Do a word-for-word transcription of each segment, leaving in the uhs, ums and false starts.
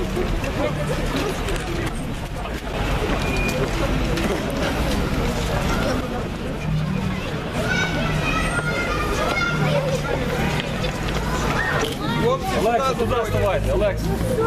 Олекса, туди вставайте, Олекса.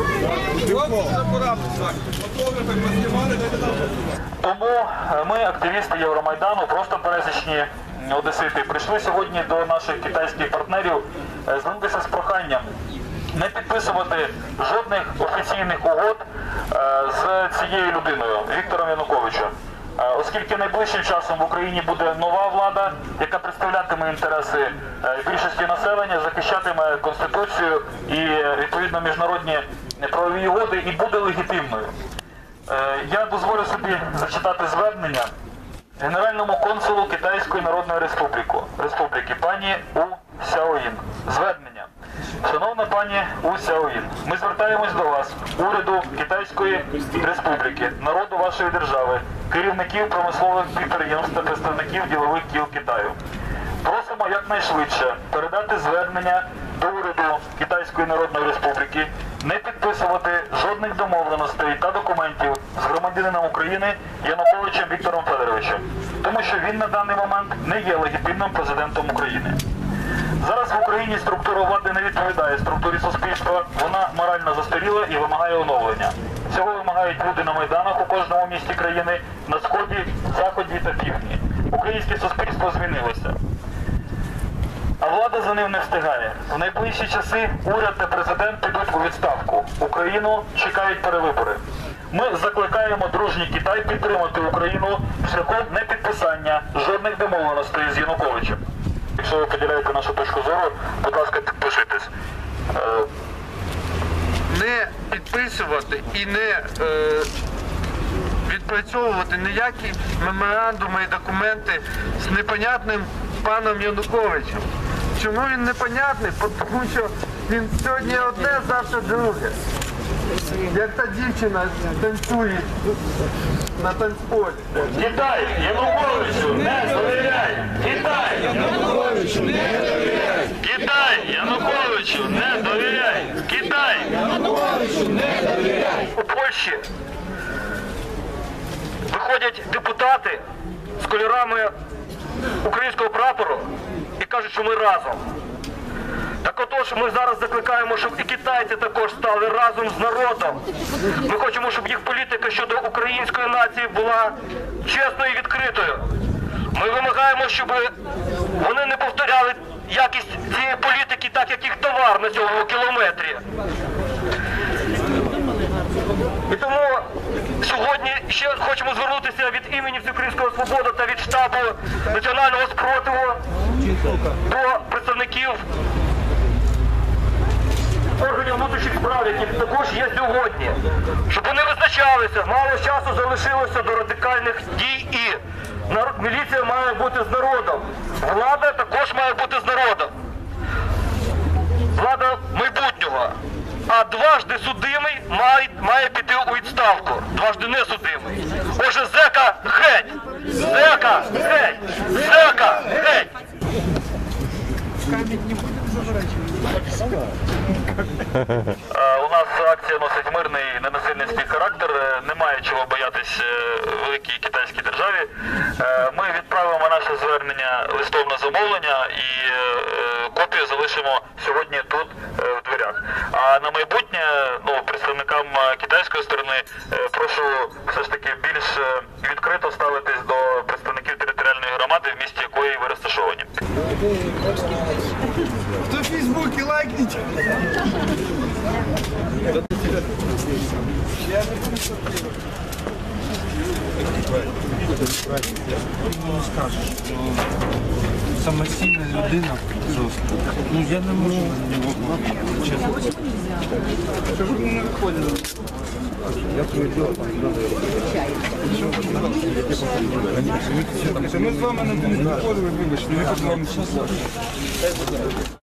Тому ми, активісти Євромайдану, просто пересічні одесити, прийшли сьогодні до наших китайських партнерів звернутися з проханням не підписувати жодних офіційних угод з цією людиною, Віктором Януковичем. Оскільки найближчим часом в Україні буде нова влада, яка представлятиме інтереси більшості населення, захищатиме Конституцію і, відповідно, міжнародні правові угоди і буде легітимною. Я дозволю собі зачитати звернення Генеральному консулу Китайської Народної Республіки, Республіки пані У Сяоїн. Звернення. Шановна пані У Сяоїн, ми звертаємось до вас, уряду Китайської Республіки, народу вашої держави, керівників промислових підприємств та представників ділових кіл Китаю. Просимо якнайшвидше передати звернення до уряду Китайської Народної Республіки, не підписувати жодних домовленостей та документів з громадянином України Януковичем Віктором Федоровичем, тому що він на даний момент не є легітимним президентом України. Зараз в Україні структура влади не відповідає структурі суспільства, вона морально застаріла і вимагає оновлення. Цього вимагають люди на майданах у кожному місті країни, на Сході, Заході та Півдні. Українське суспільство змінилося. А влада за ним не встигає. В найближчі часи уряд та президент підуть у відставку. Україну чекають перевибори. Ми закликаємо дружній Китай підтримати Україну шляхом непідписання жодних домовленостей з Януковичем. Якщо ви поділяєте нашу точку зору, будь ласка, підпишитесь. Не підписувати і не е, відпрацьовувати ніякі меморандуми і документи з непонятним паном Януковичем. Чому він непонятний? Тому що він сьогодні одне, завтра друге. Як та дівчина танцює на танцполі. Китай Януковичу не довіряй! Китай Януковичу не довіряй! Китай Януковичу не довіряй! Китай Януковичу не довіряй! У Польщі виходять депутати з кольорами українського прапору і кажуть, що ми разом. Так отож, ми зараз закликаємо, щоб і китайці також стали разом з народом. Ми хочемо, щоб їх політика щодо української нації була чесною і відкритою. Ми вимагаємо, щоб вони не повторяли якість цієї політики, так як їх товар на цьому кілометрі. І тому сьогодні ще хочемо звернутися від імені Всеукраїнського Свободи та від штабу національного спротиву до представників органів внутрішніх справ, які також є сьогодні, щоб вони визначалися, мало часу залишилося до радикальних дій і міліція має бути з народом, влада також має бути з народом, влада майбутнього, а дважди судимий має, має піти у відставку, дважди не судимий. Отже, зека геть! Зека геть! Зека геть! У нас акція носить мирний, ненасильницький характер, немає чого боятись великій китайській державі. Ми відправимо наше звернення листом на замовлення і копію залишимо сьогодні тут, в дверях. А на майбутнє, ну, представникам китайської сторони, прошу все ж таки більш відкрито ставитись до представників територіальної громади, в місті якої ви розташовані. Хто в Фейсбуці лайкніть? Самостійна людина жорстко. Ну я не можу на нього, чесно. Щоб ми не виходили. Я своє діло там не ми з вами не виходили, вибачте, ми з вами